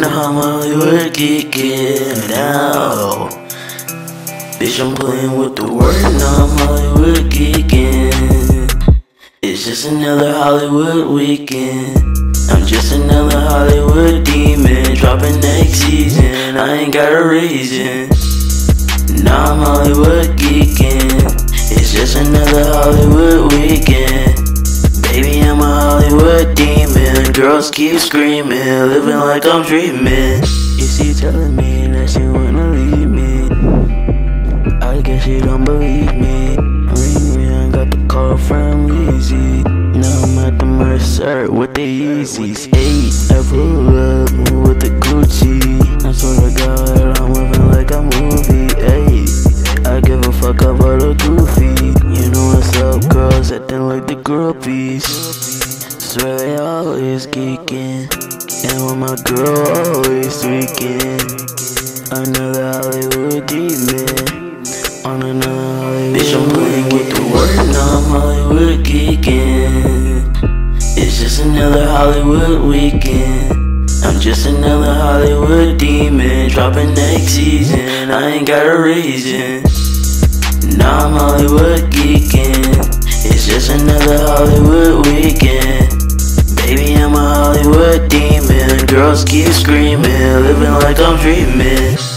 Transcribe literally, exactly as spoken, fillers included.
I'm Hollywood geeking now. Bitch, I'm playing with the word, now I'm Hollywood geeking. It's just another Hollywood weekend. I'm just another Hollywood demon, dropping next season, I ain't got a reason. Now I'm Hollywood geeking. It's just another Hollywood weekend. Baby, I'm a Hollywood demon. Girls keep screaming, living like I'm dreaming. Is she telling me that she wanna leave me? I guess she don't believe me. Ring ring, got the call from Easy. Now I'm at the Mercer with the Yeezys. Eight, I pull up with the Gucci. I swear to God, I'm moving like a movie. Ayy, I give a fuck about a goofy. You know what's up, girls acting like the groupies. Swear they always geeking, and with my girl always tweaking. Another Hollywood demon, on another Hollywood. Bitch, I'm playing with the word, now I'm Hollywood geeking. It's just another Hollywood weekend. I'm just another Hollywood demon, dropping next season, I ain't got a reason. Now I'm Hollywood geeking. It's just another Hollywood weekend. Baby, I'm a Hollywood demon. Girls keep screaming, living like I'm dreaming.